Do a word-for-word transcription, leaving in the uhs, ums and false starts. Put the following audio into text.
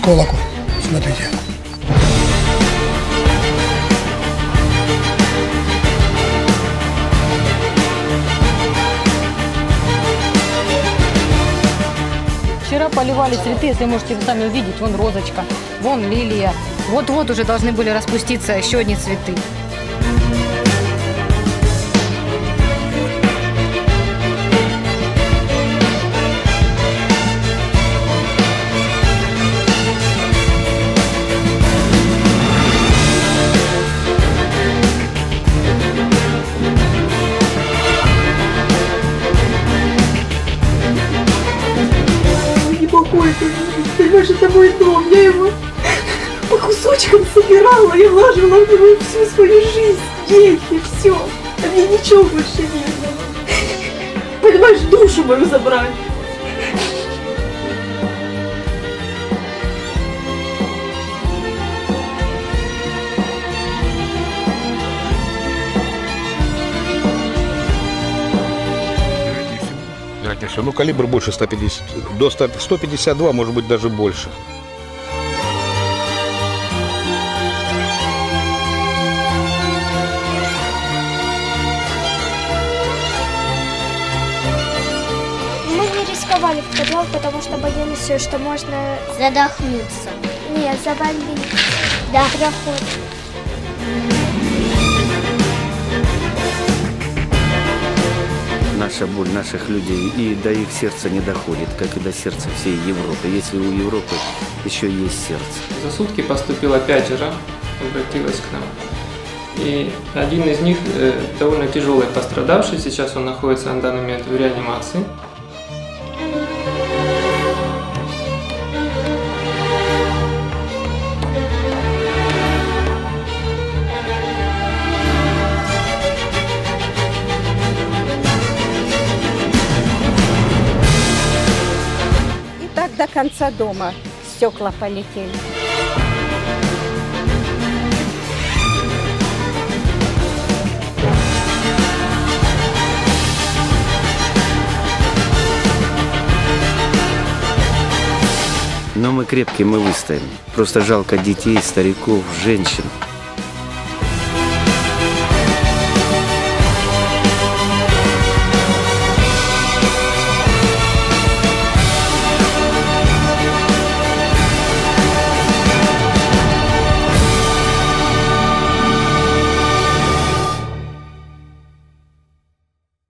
колокол. Смотрите. Вчера поливали цветы, если можете вы сами увидеть, вон розочка, вон лилия. Вот-вот уже должны были распуститься еще одни цветы. Понимаешь, это мой дом, я его по кусочкам собирала и вложила в него всю свою жизнь, деньги, все. А мне ничего больше не было. Понимаешь, душу мою забрали. Ну, калибр больше ста пятидесяти, до ста пятидесяти два, может быть, даже больше. Мы не рисковали в подвал, потому что боялись, что можно задохнуться. Нет, забомбить. Да. Проход. Наша боль наших людей и до их сердца не доходит, как и до сердца всей Европы, если у Европы еще есть сердце. За сутки поступило пять жертв, обратилось к нам. И один из них э, довольно тяжелый пострадавший, сейчас он находится на данный момент в реанимации. До конца дома стекла полетели. Но мы крепкие, мы выстоим. Просто жалко детей, стариков, женщин.